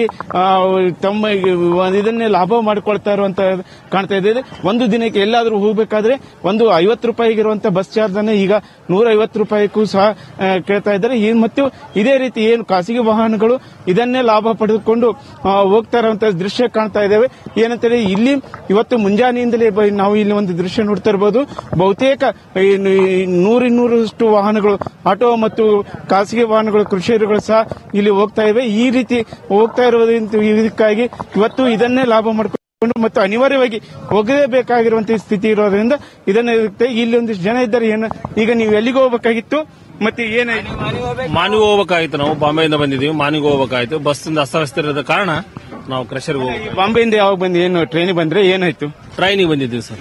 ತಮ್ಮ ಇದನ್ನೇ ಲಾಭ ಮಾಡಿಕೊಳ್ತಾ ಇರುವಂತ ಕಾಣ್ತಾ ಇದೆ. ಒಂದು ದಿನಕ್ಕೆ ಎಲ್ಲಾದರೂ ಹೋಗಬೇಕಾದ್ರೆ ಒಂದು ಐವತ್ತು ರೂಪಾಯಿಗಿರುವಂತಹ ಬಸ್ ಚಾರ್ಜ್ ಅನ್ನು ಈಗ ನೂರ ಐವತ್ತು ರೂಪಾಯಿಗೂ ಸಹ ಕೇಳ್ತಾ ಇದ್ದಾರೆ. ಮತ್ತು ಇದೇ ರೀತಿ ಏನು ಖಾಸಗಿ ವಾಹನಗಳು ಇದನ್ನೇ ಲಾಭ ಪಡೆದುಕೊಂಡು ಹೋಗ್ತಾ ಇರುವಂತಹ ದೃಶ್ಯ ಕಾಣ್ತಾ ಇದ್ದೇವೆ. ಏನಂತಂದ್ರೆ ಇಲ್ಲಿ ಇವತ್ತು ಮುಂಜಾನೆಯಿಂದಲೇ ನಾವು ಇಲ್ಲಿ ಒಂದು ದೃಶ್ಯ ನೋಡ್ತಾ ಇರಬಹುದು. ಬಹುತೇಕ ನೂರಿನ್ನೂರಷ್ಟು ವಾಹನಗಳು ಆಟೋ ಮತ್ತು ಖಾಸಗಿ ವಾಹನಗಳು ಕೃಷಿಕರು ಸಹ ಇಲ್ಲಿ ಹೋಗ್ತಾ ಇವೆ. ಈ ರೀತಿ ಹೋಗ್ತಾ ಇರುವುದರಿಂದ ಇದಕ್ಕಾಗಿ ಇವತ್ತು ಇದನ್ನೇ ಲಾಭ ಮಾಡಿಕೊಂಡು ಮತ್ತು ಅನಿವಾರ್ಯವಾಗಿ ಹೋಗಲೇಬೇಕಾಗಿರುವಂತಹ ಸ್ಥಿತಿ ಇರೋದ್ರಿಂದ ಇದನ್ನ ಇಲ್ಲಿ ಒಂದಿಷ್ಟು ಜನ ಇದ್ದಾರೆ. ಏನು ಈಗ ನೀವು ಎಲ್ಲಿಗೆ ಹೋಗಬೇಕಾಗಿತ್ತು ಮತ್ತೆ ಏನಾಯ್ತು? ಮಾನಿಗೆ ಹೋಗಬೇಕಾಗಿತ್ತು. ನಾವು ಬಾಂಬೆಯಿಂದ ಬಂದಿದ್ದೀವಿ. ಮಾನಿಗೆ ಹೋಗಬೇಕಾಯ್ತು. ಬಸ್ ಅಸ್ತವ್ಯಸ್ತ ಇರೋದ ಕಾರಣ ನಾವು ಕ್ರಷರ್ಗೆ ಹೋಗಿ. ಬಾಂಬೆಯಿಂದ ಯಾವಾಗ ಬಂದು ಏನು ಟ್ರೈನಿಗೆ ಬಂದ್ರೆ ಏನಾಯ್ತು? ಟ್ರೈನಿಗೆ ಬಂದಿದ್ದೀವಿ ಸರ್.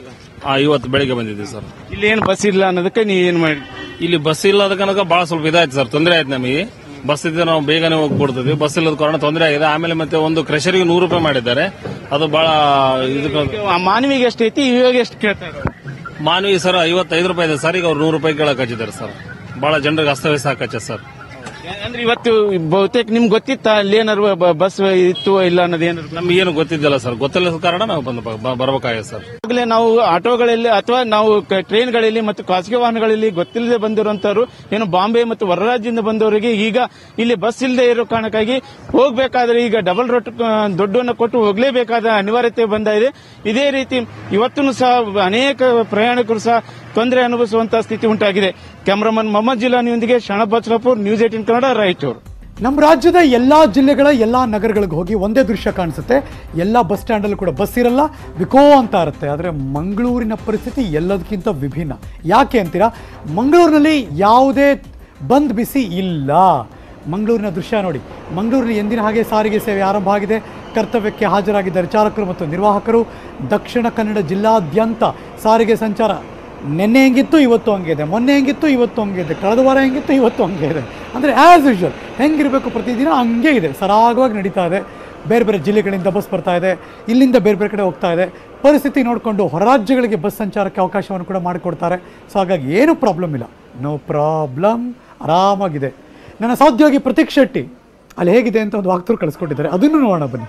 ಇವತ್ತು ಬೆಳಿಗ್ಗೆ ಬಂದಿದ್ದೀವಿ ಸರ್. ಇಲ್ಲಿ ಏನು ಬಸ್ ಇಲ್ಲ ಅನ್ನೋದಕ್ಕೆ ನೀವು ಏನ್ ಮಾಡಿ? ಇಲ್ಲಿ ಬಸ್ ಇಲ್ಲದ ಕನಕ ಬಹಳ ಸ್ವಲ್ಪ ಇದಾಯ್ತು ಸರ್, ತೊಂದರೆ ಆಯ್ತು ನಮಗೆ. ಬಸ್ ಇದ್ರೆ ನಾವು ಬೇಗನೆ ಹೋಗ್ಬಿಡ್ತೀವಿ. ಬಸ್ ಇಲ್ಲದ ಕಾರಣ ತೊಂದರೆ ಆಗಿದೆ. ಆಮೇಲೆ ಮತ್ತೆ ಒಂದು ಕ್ರಷರ್ಗೆ ನೂರು ರೂಪಾಯಿ ಮಾಡಿದ್ದಾರೆ. ಅದು ಬಹಳ ಇದಕ್ಕೆ ಮಾನವಿಗೆ ಎಷ್ಟು ಐತಿ, ಇವಾಗ ಎಷ್ಟು ಕೇಳ್ತಾರೆ? ಮಾನವಿ ಸರ್ ಐವತ್ತೈದು ರೂಪಾಯಿ ಇದೆ ಸರ್. ಈಗ ಅವ್ರು ನೂರು ರೂಪಾಯಿ ಕೇಳಕ್ ಹಚ್ಚಿದ್ದಾರೆ ಸರ್. ಬಹಳ ಜನರಿಗೆ ಅಸ್ತವ್ಯಸ್ತ ಹಾಕಚ್ಚ ಸರ್. ಅಂದ್ರೆ ಇವತ್ತು ಬಹುತೇಕ ನಿಮ್ಗೆ ಗೊತ್ತಿತ್ತ ಅಲ್ಲಿ ಏನಾರು ಬಸ್ ಇತ್ತು ಇಲ್ಲ ಅನ್ನೋದು ಏನಾರು ನಮ್ಗೆ ಏನು ಗೊತ್ತಿದ್ದಲ್ಲ ಸರ್, ಗೊತ್ತಿಲ್ಲ ಕಾರಣ ನಾವು ಬಂದು ಬರಬೇಕಾಗಿದೆ ಸರ್. ಈಗಲೇ ನಾವು ಆಟೋಗಳಲ್ಲಿ ಅಥವಾ ನಾವು ಟ್ರೈನ್ಗಳಲ್ಲಿ ಮತ್ತು ಖಾಸಗಿ ವಾಹನಗಳಲ್ಲಿ ಗೊತ್ತಿಲ್ಲದೆ ಬಂದಿರುವಂತವರು ಏನು ಬಾಂಬೆ ಮತ್ತು ಹೊರ ರಾಜ್ಯದಿಂದ ಬಂದವರಿಗೆ ಈಗ ಇಲ್ಲಿ ಬಸ್ ಇಲ್ಲದೆ ಇರೋ ಕಾರಣಕ್ಕಾಗಿ ಹೋಗಬೇಕಾದ್ರೆ ಈಗ ಡಬಲ್ ರೋಡ್ ದುಡ್ಡನ್ನು ಕೊಟ್ಟು ಹೋಗಲೇಬೇಕಾದ ಅನಿವಾರ್ಯತೆ ಬಂದಿದೆ. ಇದೇ ರೀತಿ ಇವತ್ತೂ ಸಹ ಅನೇಕ ಪ್ರಯಾಣಿಕರು ಸಹ ತೊಂದರೆ ಅನುಭವಿಸುವಂತಹ ಸ್ಥಿತಿ ಉಂಟಾಗಿದೆ. ಕ್ಯಾಮರಾಮನ್ ಮೊಹಮ್ಮದ್ ಜಿಲಾನಿಯೊಂದಿಗೆ ಶರಣಬ್ ಬಚ್ಲಾಪುರ್, ನ್ಯೂಸ್ ಏಟೀನ್ ಕನ್ನಡ, ರಾಯಚೂರು. ನಮ್ಮ ರಾಜ್ಯದ ಎಲ್ಲಾ ಜಿಲ್ಲೆಗಳ ಎಲ್ಲಾ ನಗರಗಳಿಗೆ ಹೋಗಿ ಒಂದೇ ದೃಶ್ಯ ಕಾಣಿಸುತ್ತೆ. ಎಲ್ಲ ಬಸ್ ಸ್ಟ್ಯಾಂಡ್ ಅಲ್ಲೂ ಕೂಡ ಬಸ್ ಇರಲ್ಲ, ವಿಕೋ ಅಂತ ಇರುತ್ತೆ. ಆದರೆ ಮಂಗಳೂರಿನ ಪರಿಸ್ಥಿತಿ ಎಲ್ಲದಕ್ಕಿಂತ ವಿಭಿನ್ನ. ಯಾಕೆ ಅಂತೀರಾ? ಮಂಗಳೂರಿನಲ್ಲಿ ಯಾವುದೇ ಬಂದ್ ಬಿಸಿ ಇಲ್ಲ. ಮಂಗಳೂರಿನ ದೃಶ್ಯ ನೋಡಿ. ಮಂಗಳೂರಿನಲ್ಲಿ ಎಂದಿನ ಹಾಗೆ ಸಾರಿಗೆ ಸೇವೆ ಆರಂಭ ಆಗಿದೆ. ಕರ್ತವ್ಯಕ್ಕೆ ಹಾಜರಾಗಿದ್ದಾರೆ ಚಾಲಕರು ಮತ್ತು ನಿರ್ವಾಹಕರು. ದಕ್ಷಿಣ ಕನ್ನಡ ಜಿಲ್ಲಾದ್ಯಂತ ಸಾರಿಗೆ ಸಂಚಾರ ನಿನ್ನೆ ಹೆಂಗಿತ್ತು ಇವತ್ತು ಹಂಗಿದೆ, ಮೊನ್ನೆ ಹೆಂಗಿತ್ತು ಇವತ್ತು ಹಂಗಿದೆ, ಕಳೆದ ವಾರ ಹೆಂಗಿತ್ತು ಇವತ್ತು ಹಂಗೆ ಇದೆ. ಅಂದರೆ ಆ್ಯಸ್ ಯೂಶುವಲ್ ಹೆಂಗಿರಬೇಕು ಪ್ರತಿದಿನ ಹಂಗೆ ಇದೆ, ಸರಾಗವಾಗಿ ನಡೀತಾ ಇದೆ. ಬೇರೆ ಬೇರೆ ಜಿಲ್ಲೆಗಳಿಂದ ಬಸ್ ಬರ್ತಾ ಇದೆ, ಇಲ್ಲಿಂದ ಬೇರೆ ಬೇರೆ ಕಡೆ ಹೋಗ್ತಾ ಇದೆ. ಪರಿಸ್ಥಿತಿ ನೋಡಿಕೊಂಡು ಹೊರ ರಾಜ್ಯಗಳಿಗೆ ಬಸ್ ಸಂಚಾರಕ್ಕೆ ಅವಕಾಶವನ್ನು ಕೂಡ ಮಾಡಿಕೊಡ್ತಾರೆ. ಸೊ ಹಾಗಾಗಿ ಏನೂ ಪ್ರಾಬ್ಲಮ್ ಇಲ್ಲ, ನೋ ಪ್ರಾಬ್ಲಮ್, ಆರಾಮಾಗಿದೆ. ನನ್ನ ಸಹೋದ್ಯೋಗಿ ಪ್ರತೀಕ್ ಶೆಟ್ಟಿ ಅಲ್ಲಿ ಹೇಗಿದೆ ಅಂತ ಒಂದು ವಾಕ್ತರು ಕಳಿಸ್ಕೊಟ್ಟಿದ್ದಾರೆ, ಅದನ್ನು ನೋಡೋಣ ಬನ್ನಿ.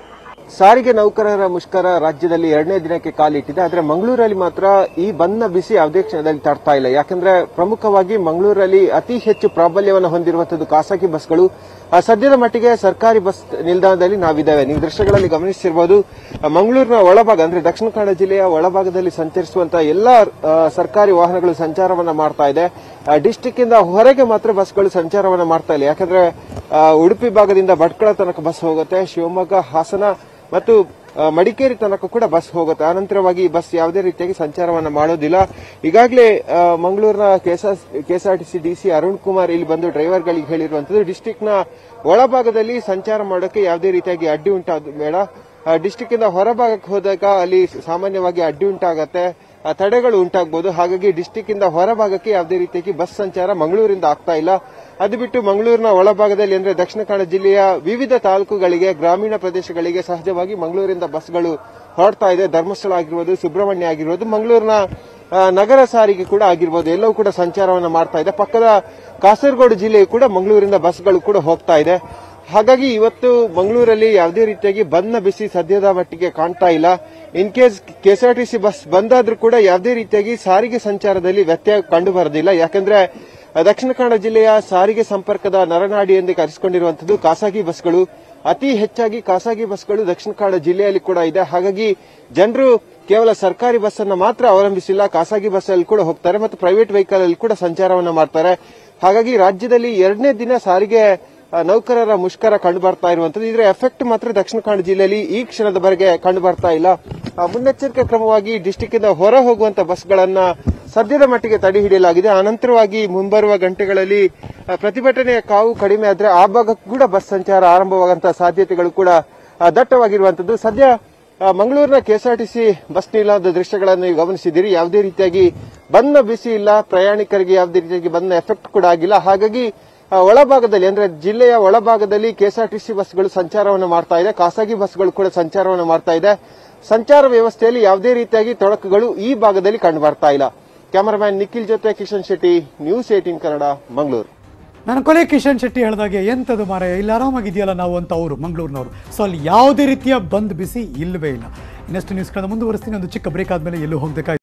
ಸಾರಿಗೆ ನೌಕರರ ಮುಷ್ಕರ ರಾಜ್ಯದಲ್ಲಿ ಎರಡನೇ ದಿನಕ್ಕೆ ಕಾಲಿಟ್ಟಿದೆ. ಆದರೆ ಮಂಗಳೂರಲ್ಲಿ ಮಾತ್ರ ಈ ಬಂದ್ನ ಬಿಸಿ ಯಾವುದೇ ಕ್ಷಣದಲ್ಲಿ ತಡ್ತಾ ಇಲ್ಲ. ಯಾಕಂದ್ರೆ ಪ್ರಮುಖವಾಗಿ ಮಂಗಳೂರಲ್ಲಿ ಅತಿ ಹೆಚ್ಚು ಪ್ರಾಬಲ್ಯವನ್ನು ಹೊಂದಿರುವಂತದ್ದು ಖಾಸಗಿ ಬಸ್ಗಳು. ಸದ್ಯದ ಮಟ್ಟಿಗೆ ಸರ್ಕಾರಿ ಬಸ್ ನಿಲ್ದಾಣದಲ್ಲಿ ನಾವಿದ್ದೇವೆ. ನೀವು ದೃಶ್ಯಗಳಲ್ಲಿ ಗಮನಿಸಿರಬಹುದು, ಮಂಗಳೂರಿನ ಒಳಭಾಗ ಅಂದ್ರೆ ದಕ್ಷಿಣ ಕನ್ನಡ ಜಿಲ್ಲೆಯ ಒಳಭಾಗದಲ್ಲಿ ಸಂಚರಿಸುವಂತಹ ಎಲ್ಲಾ ಸರ್ಕಾರಿ ವಾಹನಗಳು ಸಂಚಾರವನ್ನ ಮಾಡ್ತಾ ಇದೆ. ಡಿಸ್ಟಿಕ್ ಇಂದ ಹೊರಗೆ ಮಾತ್ರ ಬಸ್ಗಳು ಸಂಚಾರವನ್ನ ಮಾಡ್ತಾ ಇಲ್ಲ. ಯಾಕಂದ್ರೆ ಉಡುಪಿ ಭಾಗದಿಂದ ಭಟ್ಕಳ ತನಕ ಬಸ್ ಹೋಗುತ್ತೆ, ಶಿವಮೊಗ್ಗ, ಹಾಸನ ಮತ್ತು ಮಡಿಕೇರಿ ತನಕ ಕೂಡ ಬಸ್ ಹೋಗುತ್ತೆ. ಅನಂತರವಾಗಿ ಬಸ್ ಯಾವುದೇ ರೀತಿಯಾಗಿ ಸಂಚಾರವನ್ನ ಮಾಡೋದಿಲ್ಲ. ಈಗಾಗಲೇ ಮಂಗಳೂರಿನ ಕೆಎಸ್ಆರ್ಟಿಸಿ ಡಿಸಿ ಅರುಣ್ ಕುಮಾರ್ ಇಲ್ಲಿ ಬಂದು ಡ್ರೈವರ್ಗಳಿಗೆ ಹೇಳಿರುವಂತದ್ದು, ಡಿಸ್ಟಿಕ್ ನ ಒಳಭಾಗದಲ್ಲಿ ಸಂಚಾರ ಮಾಡೋಕೆ ಯಾವುದೇ ರೀತಿಯಾಗಿ ಅಡ್ಡಿ ಉಂಟಾದ ಬೇಡ. ಡಿಸ್ಟಿಕ್ ಇಂದ ಹೊರಭಾಗಕ್ಕೆ ಹೋದಾಗ ಅಲ್ಲಿ ಸಾಮಾನ್ಯವಾಗಿ ಅಡ್ಡಿ ಉಂಟಾಗತ್ತೆ, ತಡೆಗಳು ಉಂಟಾಗಬಹುದು. ಹಾಗಾಗಿ ಡಿಸ್ಟಿಕ್ ಇಂದ ಹೊರಭಾಗಕ್ಕೆ ಯಾವುದೇ ರೀತಿಯಾಗಿ ಬಸ್ ಸಂಚಾರ ಮಂಗಳೂರಿಂದ ಆಗ್ತಾ ಇಲ್ಲ. ಅದು ಬಿಟ್ಟು ಮಂಗಳೂರಿನ ಒಳಭಾಗದಲ್ಲಿ ಅಂದ್ರೆ ದಕ್ಷಿಣ ಕನ್ನಡ ಜಿಲ್ಲೆಯ ವಿವಿಧ ತಾಲೂಕುಗಳಿಗೆ, ಗ್ರಾಮೀಣ ಪ್ರದೇಶಗಳಿಗೆ ಸಹಜವಾಗಿ ಮಂಗಳೂರಿಂದ ಬಸ್ಗಳು ಹೊರಡ್ತಾ ಇದೆ. ಧರ್ಮಸ್ಥಳ ಆಗಿರ್ಬೋದು, ಸುಬ್ರಹ್ಮಣ್ಯ ಆಗಿರ್ಬೋದು, ಮಂಗಳೂರಿನ ನಗರ ಸಾರಿಗೆ ಕೂಡ ಆಗಿರ್ಬೋದು, ಎಲ್ಲವೂ ಕೂಡ ಸಂಚಾರವನ್ನು ಮಾಡ್ತಾ ಇದೆ. ಪಕ್ಕದ ಕಾಸರಗೋಡು ಜಿಲ್ಲೆಯು ಕೂಡ ಮಂಗಳೂರಿಂದ ಬಸ್ಗಳು ಕೂಡ ಹೋಗ್ತಾ ಇದೆ. ಹಾಗಾಗಿ ಇವತ್ತು ಮಂಗಳೂರಲ್ಲಿ ಯಾವುದೇ ರೀತಿಯಾಗಿ ಬಂದ್ನ ಬಿಸಿ ಸದ್ಯದ ಮಟ್ಟಿಗೆ ಕಾಣ್ತಾ ಇಲ್ಲ. ಇನ್ ಕೇಸ್ ಕೆಎಸ್ಆರ್ಟಿಸಿ ಬಸ್ ಬಂದಾದ್ರೂ ಕೂಡ ಯಾವುದೇ ರೀತಿಯಾಗಿ ಸಾರಿಗೆ ಸಂಚಾರದಲ್ಲಿ ವ್ಯತ್ಯಯ ಕಂಡು ಬರೋದಿಲ್ಲ. ಯಾಕಂದ್ರೆ ದಕ್ಷಿಣ ಕನ್ನಡ ಜಿಲ್ಲೆಯ ಸಾರಿಗೆ ಸಂಪರ್ಕದ ನರನಾಡಿ ಎಂದು ಕರೆಸಿಕೊಂಡಿರುವಂತದ್ದು ಖಾಸಗಿ ಬಸ್ಗಳು. ಅತಿ ಹೆಚ್ಚಾಗಿ ಖಾಸಗಿ ಬಸ್ಗಳು ದಕ್ಷಿಣ ಕನ್ನಡ ಜಿಲ್ಲೆಯಲ್ಲಿ ಕೂಡ ಇದೆ. ಹಾಗಾಗಿ ಜನರು ಕೇವಲ ಸರ್ಕಾರಿ ಬಸ್ ಅನ್ನು ಮಾತ್ರ ಅವಲಂಬಿಸಿಲ್ಲ, ಖಾಸಗಿ ಬಸ್ ಅಲ್ಲಿ ಕೂಡ ಹೋಗ್ತಾರೆ ಮತ್ತು ಪ್ರೈವೇಟ್ ವೆಹಿಕಲ್ ಅಲ್ಲಿ ಕೂಡ ಸಂಚಾರವನ್ನು ಮಾಡ್ತಾರೆ. ಹಾಗಾಗಿ ರಾಜ್ಯದಲ್ಲಿ ಎರಡನೇ ದಿನ ಸಾರಿಗೆ ನೌಕರರ ಮುಷ್ಕರ ಕಂಡು ಬರ್ತಾ ಇರುವಂತದ್ದು. ಇದರ ಎಫೆಕ್ಟ್ ಮಾತ್ರ ದಕ್ಷಿಣ ಕನ್ನಡ ಜಿಲ್ಲೆಯಲ್ಲಿ ಈ ಕ್ಷಣದವರೆಗೆ ಕಂಡು ಬರ್ತಾ ಇಲ್ಲ. ಮುನ್ನೆಚ್ಚರಿಕೆ ಕ್ರಮವಾಗಿ ಡಿಸ್ಟಿಕ್ ಇಂದ ಹೊರ ಹೋಗುವಂತ ಬಸ್ಗಳನ್ನ ಸದ್ಯದ ಮಟ್ಟಿಗೆ ತಡೆ ಹಿಡಿಯಲಾಗಿದೆ. ಅನಂತರವಾಗಿ ಮುಂಬರುವ ಗಂಟೆಗಳಲ್ಲಿ ಪ್ರತಿಭಟನೆಯ ಕಾವು ಕಡಿಮೆ ಆದ್ರೆ ಆ ಭಾಗಕ್ಕೂ ಕೂಡ ಬಸ್ ಸಂಚಾರ ಆರಂಭವಾಗುವಂತಹ ಸಾಧ್ಯತೆಗಳು ಕೂಡ ದಟ್ಟವಾಗಿರುವಂತದ್ದು. ಸದ್ಯ ಮಂಗಳೂರಿನ ಕೆಎಸ್ಆರ್ಟಿಸಿ ಬಸ್ ನಿಲ್ದಾಣದ ದೃಶ್ಯಗಳನ್ನು ನೀವು ಗಮನಿಸಿದ್ದೀರಿ. ಯಾವುದೇ ರೀತಿಯಾಗಿ ಬಂದ್ನ ಬಿಸಿ ಇಲ್ಲ, ಪ್ರಯಾಣಿಕರಿಗೆ ಯಾವುದೇ ರೀತಿಯಾಗಿ ಬಂದ್ನ ಎಫೆಕ್ಟ್ ಕೂಡ ಆಗಿಲ್ಲ. ಹಾಗಾಗಿ ಒಳಭಾಗದಲ್ಲಿ ಅಂದ್ರೆ ಜಿಲ್ಲೆಯ ಒಳಭಾಗದಲ್ಲಿ ಕೆಎಸ್ಆರ್ಟಿಸಿ ಬಸ್ಗಳು ಸಂಚಾರವನ್ನು ಮಾಡ್ತಾ ಇದೆ, ಖಾಸಗಿ ಬಸ್ಗಳು ಕೂಡ ಸಂಚಾರವನ್ನು ಮಾಡ್ತಾ ಇದೆ. ಸಂಚಾರ ವ್ಯವಸ್ಥೆಯಲ್ಲಿ ಯಾವುದೇ ರೀತಿಯಾಗಿ ತೊಡಕುಗಳು ಈ ಭಾಗದಲ್ಲಿ ಕಂಡು ಬರ್ತಾ ಇಲ್ಲ. ಕ್ಯಾಮರಾಮ್ಯಾನ್ ನಿಖಿಲ್ ಜೊತೆ ಕಿಶನ್ ಶೆಟ್ಟಿ, ನ್ಯೂಸ್ ಏಟೀನ್ ಕನ್ನಡ, ಮಂಗಳೂರು. ನನ್ನ ಕೊಲೆ ಕಿಶನ್ ಶೆಟ್ಟಿ ಹೇಳಿದಾಗೆ ಎಂಥದ್ದು ಮಾರಾಯ, ಇಲ್ಲಿ ಆರಾಮಾಗಿದೆಯಲ್ಲ ನಾವು ಅಂತ ಅವರು ಮಂಗಳೂರಿನವರು. ಸೊ ಅಲ್ಲಿ ಯಾವುದೇ ರೀತಿಯ ಬಂದ್ ಬಿಸಿ ಇಲ್ಲವೇ ಇಲ್ಲ. ಇನ್ನಷ್ಟು ನ್ಯೂಸ್ಗಳನ್ನ ಮುಂದುವರಿಸ್ತೀನಿ. ಒಂದು ಚಿಕ್ಕ ಬ್ರೇಕ್ ಆದಮೇಲೆ ಎಲ್ಲೂ ಹೋಗಬೇಕಾಗಿ